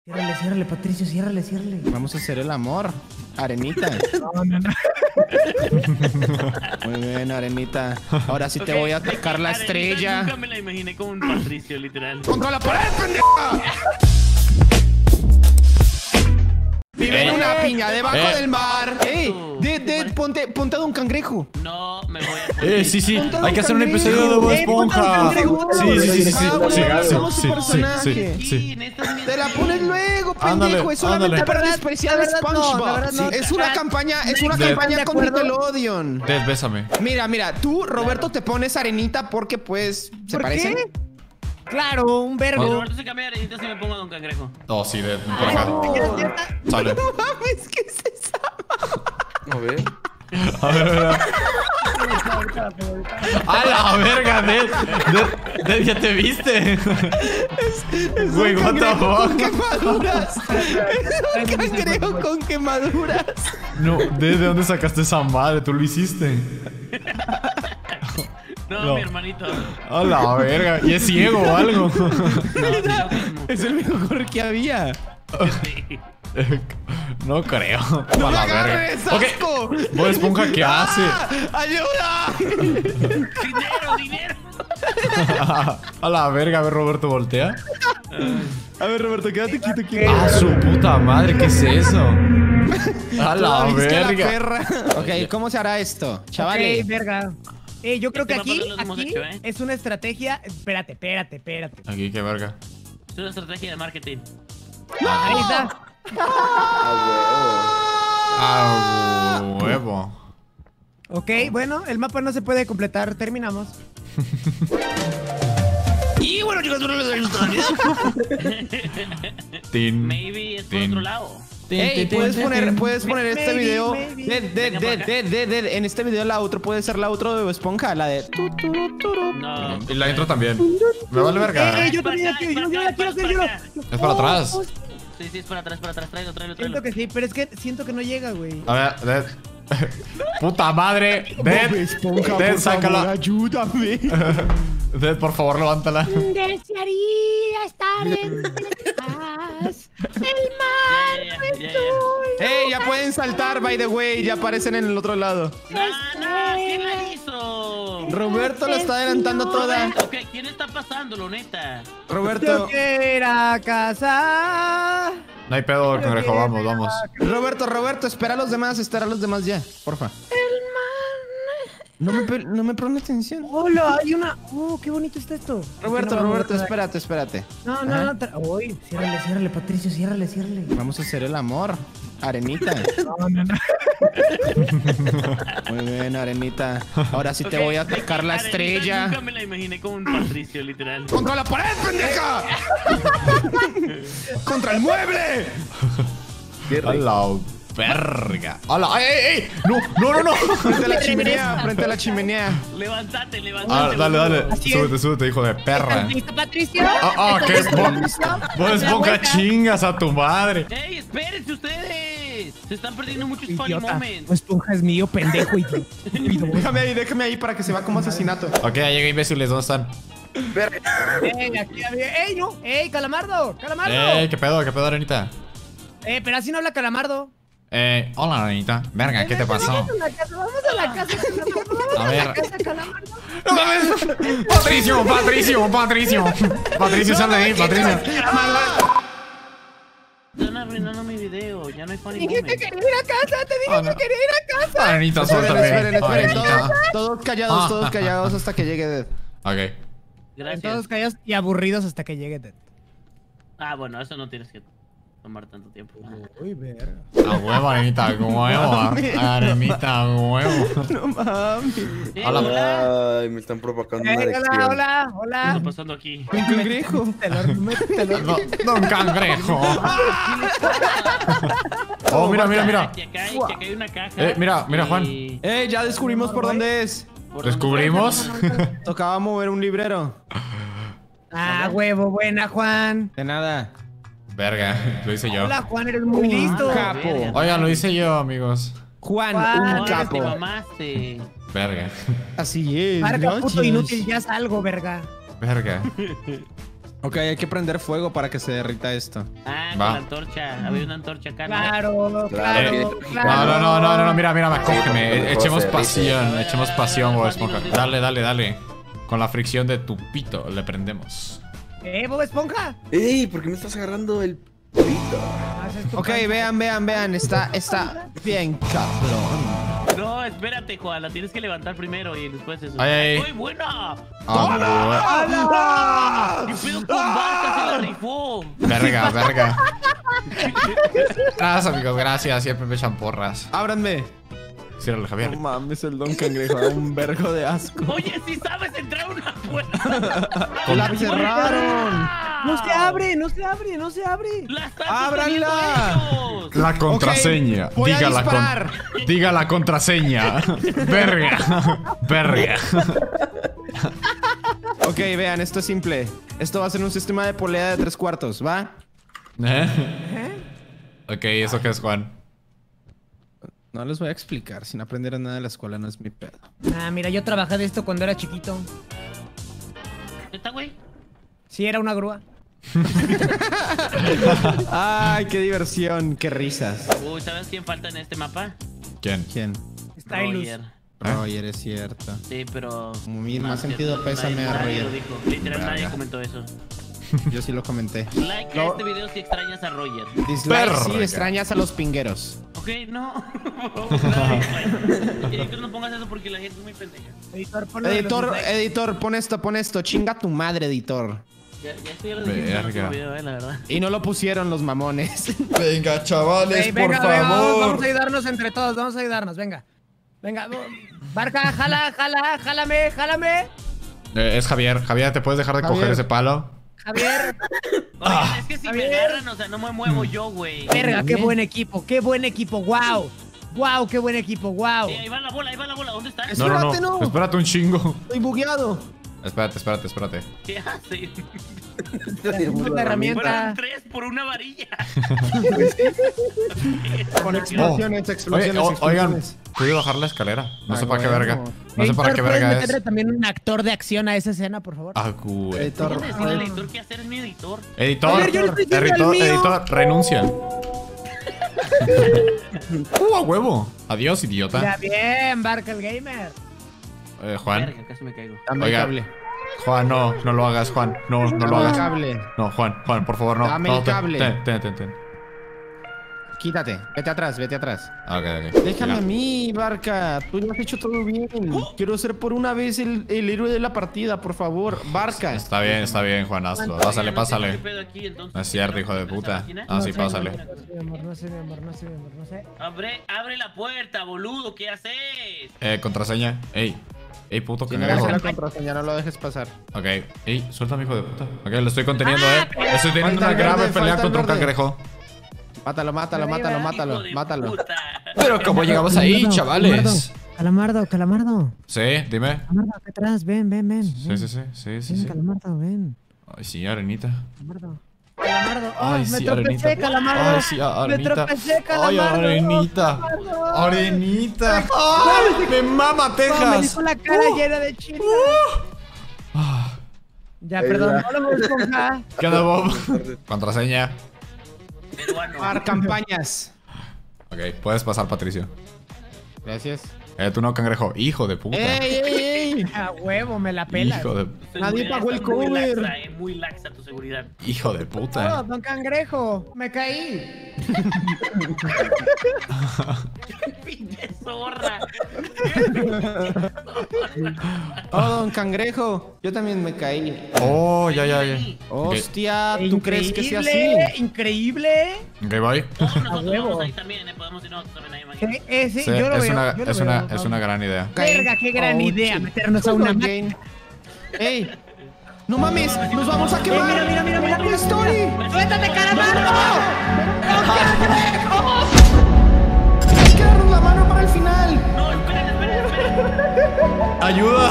Ciérrale, ciérrale, Patricio, ciérrale, ciérrale. Vamos a hacer el amor. Arenita. No, no, no. Muy bien, Arenita. Ahora sí te voy a tocar la estrella. Nunca me la imaginé como un Patricio, literal. ¡Contra la pared, pendeja! Vive en una piña debajo del mar. Ponte de un cangrejo. No, me voy a... Sí, hay que hacer un episodio de Bob Esponja. Sí. Somos su personaje. Te la pones luego, pendejo. Es solamente para el especial de SpongeBob. Es una campaña con Nickelodeon. Dead, bésame. Mira, tú, Roberto, te pones Arenita porque, pues, ¿se parecen? Claro, un vergo. Roberto se cambia de arenita si me pongo a Don Cangrejo. Oh, sí, Dead. Por acá. Sale. No mames, ¿qué es esa? A ver. A ver. ¡A la verga, Dead, ya te viste. Güey, what the Con fuck. quemaduras. Es un cangrejo con quemaduras. No, ¿de dónde sacaste esa madre? ¿Tú lo hiciste? No, mi hermanito. A la verga. ¿Y es ciego o algo? No, es lo mismo. Es el mejor que había. Sí. No creo. ¡No A me la verga. agarres, asco! Bob Esponja, ¿qué hace? ¡Ayuda! Dinero. A la verga, a ver, Roberto, voltea. A ver, Roberto, quédate quieto. ¡Ah, su puta madre! ¿Qué es eso? A la Todavía es que verga. perra. Ok, ¿cómo se hará esto? Chavales. Ok, verga. Yo creo que Este mapa aquí, no lo hemos aquí hecho, ¿eh? es una estrategia. Espérate. Aquí, qué verga. Es una estrategia de marketing. Ahí está. Ah, huevo. Ok, bueno, el mapa no se puede completar. Terminamos. Y bueno, chicos, Tin. Maybe es por Tin. otro lado. Ey, puedes poner este Maybe, video. maybe. En este video la outro puede ser la outro de Bob Esponja, la de. No. Y la intro también. Me vale verga. Yo también la quiero, yo la quiero hacer yo. Es para atrás. Sí, es para atrás. Tráelo. Siento que sí, pero es que siento que no llega, güey. A ver, Dead. Puta madre. Dead, sácala. Ayúdame. Dead, por favor, levántala. Desearía estar en paz. El mar Ya. Ey, ya pueden saltar, by the way. Ya aparecen en el otro lado. No, ¿quién la hizo? Roberto lo está adelantando toda. Ok, ¿quién está pasándolo, neta? Yo Roberto, quiero ir a casa. No hay pedo, cangrejo. Vamos. Roberto, espera a los demás ya, porfa. No me pone atención. Hola, hay una. Oh, qué bonito está esto. Roberto, espérate. No. Uy, ciérrale, Patricio, ciérrale. Vamos a hacer el amor. Arenita. No. Muy bien, Arenita. Ahora sí te voy a tocar la estrella. Nunca me la imaginé como un Patricio, literal. ¡Contra la pared, pendeja! ¡Contra el mueble! A la verga. A la. ¡Ey! No. Frente a la chimenea. Levántate. Ah, dale. Así es. Súbete, hijo de perra. ¿Listo, Patricio? ¿Qué es Bob Esponja? Chingas a tu madre. ¡Ey, espérense ustedes! Se están perdiendo muchos funny Idiota. moments. Esponja es mío, pendejo, idiota. Déjame ahí para que se vea como asesinato. Ok, ya llegué, imbéciles. ¿Dónde están? Aquí había. ¡Ey, no! ¡Ey, Calamardo! ¿Qué pedo, Arenita? Pero así no habla Calamardo. Hola, Arenita. Verga, ¿qué te pasó? Vamos a la casa, Calamardo. A ver. Calamardo. ¡No mames! Patricio, sal de ahí, Patricio. Están arruinando mi video. Ya no hay funny Dije que moments. quería ir a casa, te dije que quería ir a casa. Arenita, suéltame. Esperen. Arenita. Todos callados hasta que llegue Dead. Ok. Gracias. Todos callados y aburridos hasta que llegue Ted. Ah, bueno, eso no tienes que tomar tanto tiempo. Uy, verga. A huevo, Arenita, a huevo. Arenita, a huevo. No mames. Hola. Ay, me están provocando una erección. ¿Qué está Hola. pasando aquí? Un cangrejo. Don Cangrejo. Oh, mira. Que acá hay una caja. Mira, Juan. y- Ya descubrimos por dónde es. ¿Por ¿Descubrimos? Tocaba mover un librero. Ah, huevo, buena, Juan. De nada. Verga, lo hice yo. Hola, Juan, eres muy listo. Capo. Oigan, lo hice yo, amigos. Juan, Juan, un dónde? Te capo. mamaste. Verga. Así es. Marca, puto gracias. inútil, ya salgo, verga. Verga. Ok, hay que prender fuego para que se derrita esto. Ah, con la antorcha. Había una antorcha acá. Claro. No, mira, cógeme. Echemos pasión, Bob Esponja. Dale. Con la fricción de tu pito le prendemos. Bob Esponja. Ey, ¿por qué me estás agarrando el pito? Ok, vean. Está bien, cabrón. No, espérate, Juan. La tienes que levantar primero y después eso. Ay. ¡Muy buena! ¡Hola! ¿Qué pedo con Barca? Se la rifó. Verga. Gracias, amigos, gracias. Siempre me echan porras. Ábranme. Ciérrale, Javier. No mames, el Don Cangrejo da un vergo de asco. Oye, si sabes entrar a una puerta. ¡La cerraron! No se abre. ¡La están ¡Ábranla! ellos! La contraseña. Ok, voy a disparar. Diga la contraseña. Verga. Ok, vean, esto es simple. Esto va a ser un sistema de polea de 3/4, ¿va? Ok, ¿eso qué es, Juan? No les voy a explicar. Sin aprender nada de la escuela no es mi pedo. Mira, yo trabajé de esto cuando era chiquito. ¿Neta, güey? Sí, era una grúa. Ay, qué diversión, qué risas. Uy, ¿sabes quién falta en este mapa? ¿Quién? Stylus. Roger. Roger, es cierto. Sí, pero... Como mi más cierto, sentido pésame a nadie Roger. lo dijo. Literal, nadie Verga. comentó eso. Yo sí lo comenté. Like a este video si extrañas a Roger. Dislike si extrañas a los pingueros. Ok, no. Editor, no pongas eso porque la gente es muy pendeja. Editor, pon esto. Chinga tu madre, editor. Ya esto ya lo dije en el último video, la verdad. Y no lo pusieron los mamones. Venga, chavales, Venga, por favor. Vamos a ayudarnos entre todos, venga. Barca, jálame. Es Javier. Javier, ¿te puedes dejar de coger ese palo? Javier. Oigan, es que si me agarran, o sea, no me muevo yo, güey. Verga, qué buen equipo, wow. Wow, qué buen equipo, wow. Ahí va la bola, ¿dónde está? No. Espérate un chingo. Estoy bugueado. Espérate. ¿Qué hace? Una herramienta. 3 por una varilla. Con explosiones. Oigan, pude bajar la escalera. No sé para qué verga. No sé para qué verga ¿puedes es. meterle también un actor de acción a esa escena, por favor? Güey. Editor, Decirle al editor qué hacer, es mi editor. Editor, renuncia. A huevo. Adiós, idiota. Ya bien, Barca el gamer. Juan. Verga, casi me caigo. Dame el cable. Juan, no lo hagas, Juan. No lo hagas. Cable. No, Juan, por favor, no. Dame el cable. Ten. Quítate. Vete atrás. Ok. Déjame a mí, Barca. Tú lo has hecho todo bien. Quiero ser por una vez el héroe de la partida, por favor. Barca. Está bien, Juan, hazlo. Pásale. ¿Qué pedo aquí, entonces? No es cierto, hijo de puta. Ah, sí, pásale. No sé. Abre la puerta, boludo, ¿qué haces? Contraseña. Ey, puto Si no le cangrejo. haces la contraseña, no lo dejes pasar. Ok. Ey, suéltame, hijo de puta. Ok, lo estoy conteniendo, Estoy teniendo Falta una el grave verde, pelea falta el contra un verde. cangrejo. Mátalo. Pero ¿cómo llegamos ahí, chavales? Calamardo. Sí, dime. Calamardo, acá atrás, ven. Sí. Calamardo, ven. Ay, sí, arenita. Calamardo. Ay, Me sí, tropecé, arenita. Calamardo. Ay, sí, arenita. Me tropecé, Ay, Calamardo. arenita. Arenita. Ay, me mama Me Texas. dijo la cara llena de chile. Ya, perdón. Hola, Bob Esponja. ¿Qué onda, Bob? Contraseña. Para campañas. Ok, puedes pasar, Patricio. Gracias. Tú no, cangrejo. Hijo de puta. ¡Ey! A huevo, me la pela. Hijo de... Nadie pagó el cover. Muy laxa tu seguridad. Hijo de puta. Oh, don Cangrejo, me caí. Pinche zorra. Oh, don Cangrejo. Yo también me caí. Oh, ya. Hostia, ¿tú crees que sea así? Increíble. Ok, voy. Nosotros huevo. vamos ahí también, podemos irnos también ahí mañana. Sí, Sí, yo lo veo. es una gran idea. Verga, qué gran idea meternos a una máquina. ¡Ey! ¡No mames! ¡Nos vamos a quemar! Mira. ¡Story! ¡Suéltate, Calamardo! ¡Hay que darnos la mano para el final! No, esperen. ¡Ayuda!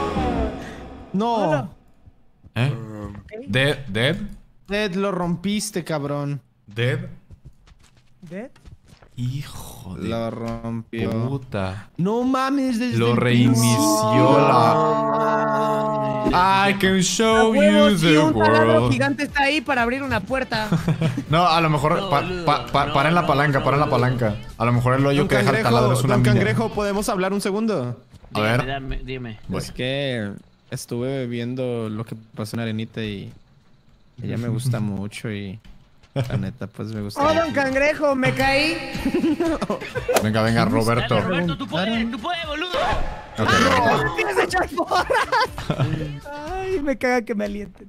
No. Dead? Dead, lo rompiste, cabrón. ¿Dead? ¿Dead? Hijo de Lo rompió. puta. No mames, desde Lo el reinició principio. la... I can show Huevos, you si the un taladro world. gigante está ahí para abrir una puerta. No, a lo mejor paren la palanca, paren la palanca. A lo mejor el hoyo que deja el taladro es una Don mina. Cangrejo, ¿podemos hablar un segundo? A ver. Dime. Es que estuve viendo lo que pasó en Arenita y ella me gusta mucho y la neta pues me gusta. Oh, Don Cangrejo, me caí. Venga, Roberto. Dale, Roberto, tú puedes, boludo. Ok. No, tienes que echar porras. Ay, me caga que me alienten.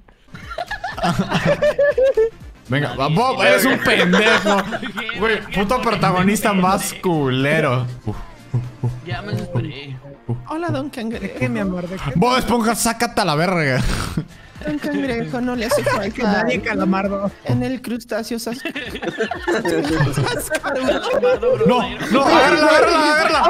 Venga, Bob, eres un pendejo. Güey, puto protagonista más culero. Ya me desesperé. Hola, Don Cangrejo. ¿De qué, mi amor? ¿De qué? Bob Esponja, sácate a la verga. Don Cangrejo no le hace falta. Que nadie calamardo. En el crustáceo No, agárrala.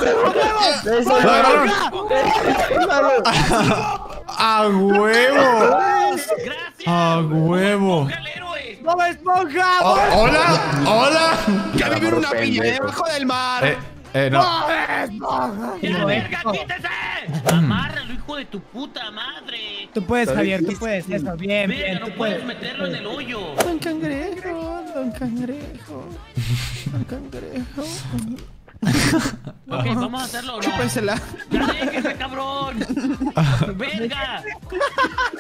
A huevo. Gracias. A huevo. El héroe. ¡Bob Esponja! Hola. Ya vive en una piña debajo del mar. No. ¡Bob Esponja! ¡Ya, verga, quítese! Amárralo, hijo de tu puta madre. Tú puedes, Javier, tú puedes. Eso, bien, Verga, bien, no tú puedes puedes. meterlo en el hoyo. Don Cangrejo, Don Cangrejo. Don Cangrejo. Ok, vamos a hacerlo, ¿no? Chúpensela. ¡Ya déjese, cabrón! ¡Verga!